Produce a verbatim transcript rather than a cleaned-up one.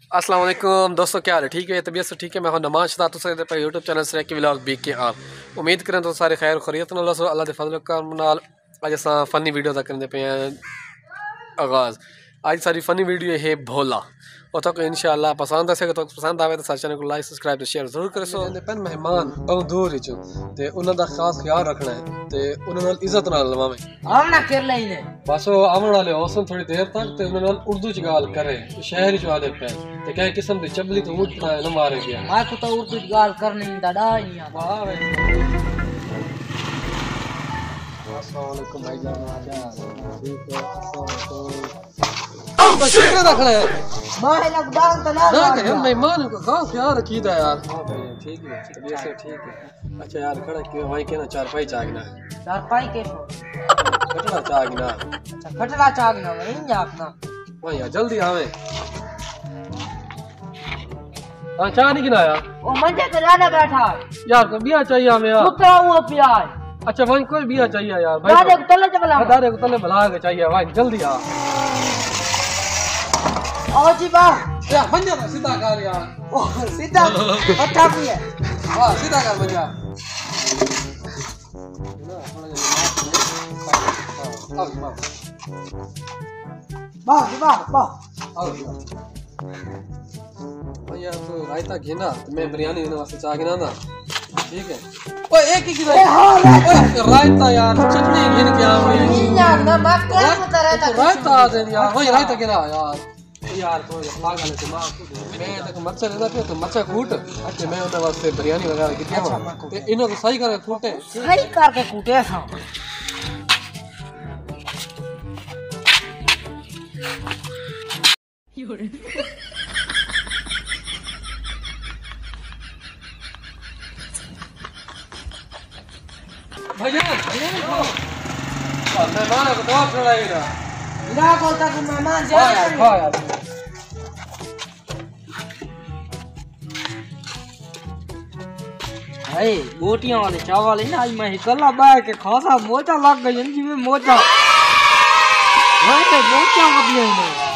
अस्सलाम वालेकुम दोस्तों, क्या हाल है? ठीक है, तबीयत से ठीक है। मैं हूं नमाज शदा तो सकते पे यूट्यूब चैनल से व्लॉग बी के आप उम्मीद करें तो सारे खैर खैरियत नाल सो अल्लाह दे फजल करम नाल अज असां फनी वीडियो दा करदे पे आगाज़। आज सारी फनी वीडियो है भोला और तो इंशाअल्लाह पसंद आसे तो पसंद आवे तो सारे चैनल को लाइक सब्सक्राइब ते शेयर जरूर करो। सो पेन मेहमान बहुत दूर ही ते उन्हां दा खास ख्याल रखना है ते उन्हां नाल इज्जत नाल लवावे हम ना कर लेने बस वो आवन वाले होसन थोड़ी देर तक ते उन्हां नाल उर्दू च गाल करे शहर च आदे पे ते कई किस्म दी चबली तो उठना है न मारे गया मैं को तो उर्दू च गाल करनी दादा नहीं आ। वाह वे अस्सलाम वालेकुम भाईजान। ठीक है, अस्सलाम शुक्र रखना है मैं लॉकडाउन तो ना ना के हम मेहमान को खास ख्याल रखीदा यार। हां भाई ठीक है, तबीयत से ठीक है। अच्छा यार खड़ा के वहीं के ना चार पाई चागना चार पाई के खटड़ा चागना। अच्छा खटड़ा चागना वहीं जापना वहीं यार जल्दी आवे। हां चाह नहीं गिनाया ओ मंजे पे ज्यादा बैठा यार को बिया चाहिए हमें यार कुत्ता हुआ पिया। अच्छा वहीं कोई बिया चाहिए यार भाई दादे को तले चला दादे को तले भला के चाहिए वहीं जल्दी आ। आओ जी बा या बंजा सीधा कर यार। ओ सीधा अच्छा भी है। वाह सीधा कर बंजा वाह वाह वाह भैया तो रायता घेना तो मैं बिरयानी देने वास्ते चाह गिना ना ठीक है। ओए एक ही गिना ओए रायता यार चटनी घेन के आ नहीं यार ना मत कर तो रहता रायता दे यार वही रायता गिना यार यार तो पागल है दिमाग मैं तक मच्छर लेना पे तो मच्छर कूट अच्छा मैं उनके वास्ते बिरयानी वगैरह की दिया ते इनो को सही करके कूटे सही करके कूटे सा भैया मेहमान को बहुत चढ़ाएगा ना बोलता कि मेहमान जा यार खा यार भाई गोटियां वाले चावल है ना आज मैं कल्ला बैठ के खासा मोचा लग गई जिनकी में मोचा भाई मोचा कभी नहीं